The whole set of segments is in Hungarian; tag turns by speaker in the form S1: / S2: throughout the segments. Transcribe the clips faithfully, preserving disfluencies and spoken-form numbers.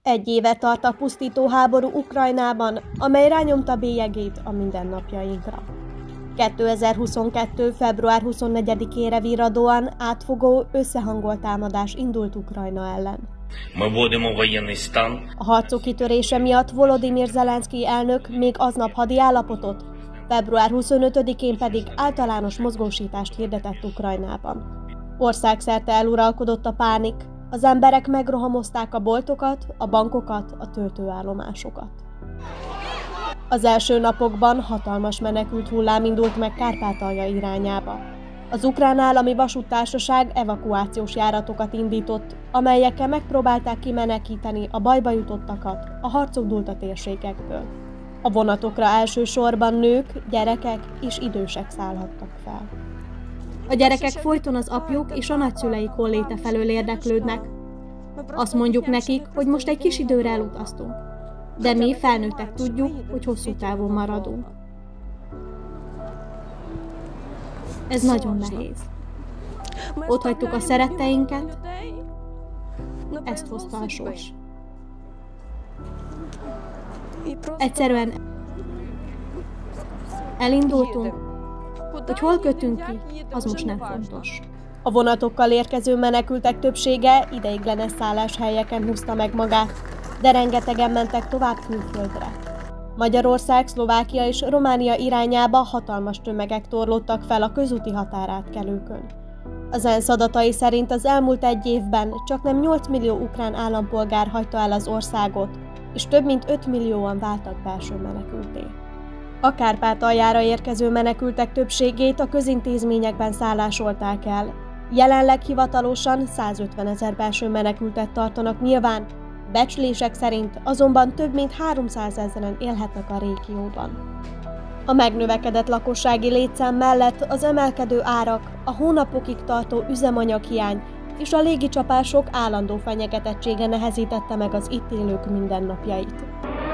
S1: Egy éve tart a pusztító háború Ukrajnában, amely rányomta bélyegét a mindennapjainkra. kétezer-huszonkettő. február huszonnegyedikére virradóan átfogó, összehangolt támadás indult Ukrajna ellen. A harcok kitörése miatt Volodymyr Zelenszkij elnök még aznap hadi állapotot, február huszonötödikén pedig általános mozgósítást hirdetett Ukrajnában. Országszerte eluralkodott a pánik, az emberek megrohamozták a boltokat, a bankokat, a töltőállomásokat. Az első napokban hatalmas menekült hullám indult meg Kárpátalja irányába. Az Ukrán Állami Vasúttársaság evakuációs járatokat indított, amelyekkel megpróbálták kimenekíteni a bajba jutottakat a harcok dúlta térségekből. A vonatokra elsősorban nők, gyerekek és idősek szállhattak fel. A gyerekek folyton az apjuk és a nagyszüleik holléte felől érdeklődnek. Azt mondjuk nekik, hogy most egy kis időre elutaztunk, de mi felnőttek tudjuk, hogy hosszú távon maradunk. Ez nagyon nehéz. Ott hagytuk a szeretteinket, ezt hozta a sors. Egyszerűen elindultunk, hogy hol kötünk ki, az most nem fontos. A vonatokkal érkező menekültek többsége ideiglenes szálláshelyeken húzta meg magát, de rengetegen mentek tovább külföldre. Magyarország, Szlovákia és Románia irányába hatalmas tömegek torlódtak fel a közúti határátkelőkön. Az ENSZ adatai szerint az elmúlt egy évben csaknem nyolc millió ukrán állampolgár hagyta el az országot, és több mint öt millióan váltak belső menekültté. A Kárpátaljára érkező menekültek többségét a közintézményekben szállásolták el. Jelenleg hivatalosan százötvenezer belső menekültet tartanak nyilván, becslések szerint azonban több mint háromszázezren élhetnek a régióban. A megnövekedett lakossági létszám mellett az emelkedő árak, a hónapokig tartó üzemanyaghiány és a légicsapások állandó fenyegetettsége nehezítette meg az itt élők mindennapjait.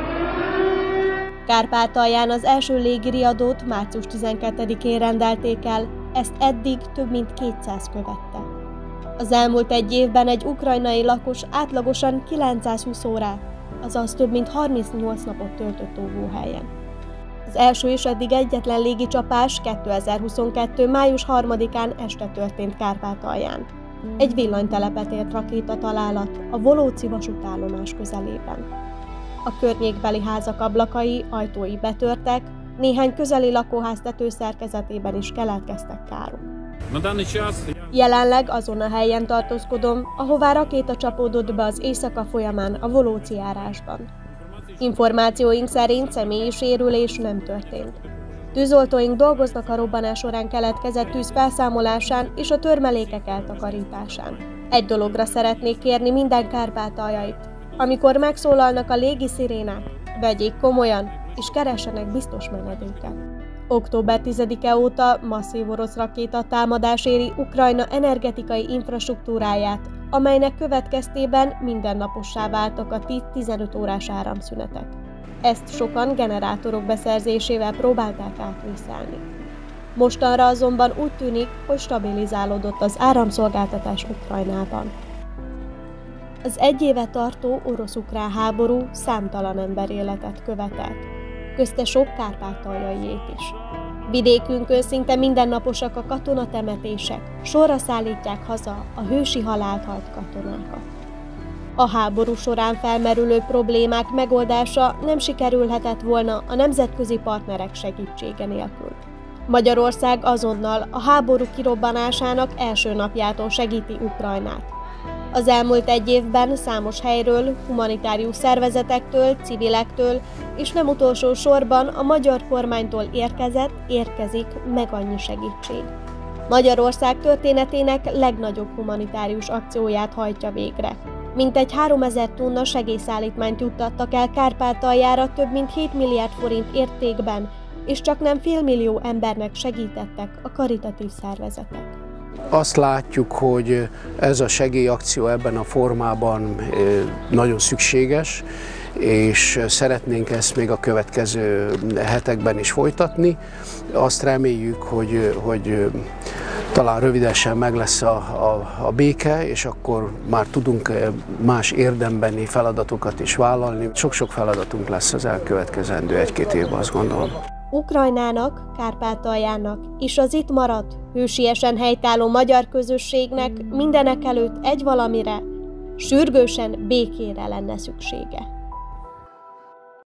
S1: Kárpátalján az első légiriadót március tizenkettedikén rendelték el, ezt eddig több mint kétszáz követte. Az elmúlt egy évben egy ukrajnai lakos átlagosan kilencszázhúsz órát, azaz több mint harmincnyolc napot töltött óvóhelyen. Az első és eddig egyetlen légicsapás kétezer-huszonkettő. május harmadikán este történt Kárpátalján. Egy villanytelepet ért rakétatalálat a Volóci vasútállomás közelében. A környékbeli házak ablakai, ajtói betörtek, néhány közeli lakóház tetőszerkezetében is keletkeztek károk. Jelenleg azon a helyen tartózkodom, ahová rakéta csapódott be az éjszaka folyamán a Volóci járásban. Információink szerint személyi sérülés nem történt. Tűzoltóink dolgoznak a robbanás során keletkezett tűz felszámolásán és a törmelékek eltakarításán. Egy dologra szeretnék kérni minden kárpátaljait. Amikor megszólalnak a légi szirénák, vegyék komolyan, és keressenek biztos menedéket. október tizedike óta masszív orosz rakéta támadás éri Ukrajna energetikai infrastruktúráját, amelynek következtében mindennapossá váltak a tíz-tizenöt órás áramszünetek. Ezt sokan generátorok beszerzésével próbálták átvészelni. Mostanra azonban úgy tűnik, hogy stabilizálódott az áramszolgáltatás Ukrajnában. Az egy éve tartó orosz-ukrán háború számtalan emberéletet követelt, közte sok kárpátaljaiét is. Vidékünkön szinte mindennaposak a katonatemetések, sorra szállítják haza a hősi halált halt katonákat. A háború során felmerülő problémák megoldása nem sikerülhetett volna a nemzetközi partnerek segítsége nélkül. Magyarország azonnal a háború kirobbanásának első napjától segíti Ukrajnát. Az elmúlt egy évben számos helyről, humanitárius szervezetektől, civilektől és nem utolsó sorban a magyar kormánytól érkezett, érkezik meg annyi segítség. Magyarország történetének legnagyobb humanitárius akcióját hajtja végre. Mintegy háromezer tonna segélyszállítmányt juttattak el Kárpátaljára több mint hét milliárd forint értékben, és csaknem félmillió embernek segítettek a karitatív szervezetek.
S2: Azt látjuk, hogy ez a segélyakció ebben a formában nagyon szükséges, és szeretnénk ezt még a következő hetekben is folytatni. Azt reméljük, hogy, hogy talán rövidesen meg lesz a, a, a béke, és akkor már tudunk más érdembeni feladatokat is vállalni. Sok-sok feladatunk lesz az elkövetkezendő egy-két évben, azt gondolom.
S1: Ukrajnának, Kárpátaljának és az itt maradt, hősiesen helytálló magyar közösségnek mindenek előtt egy valamire, sürgősen békére lenne szüksége.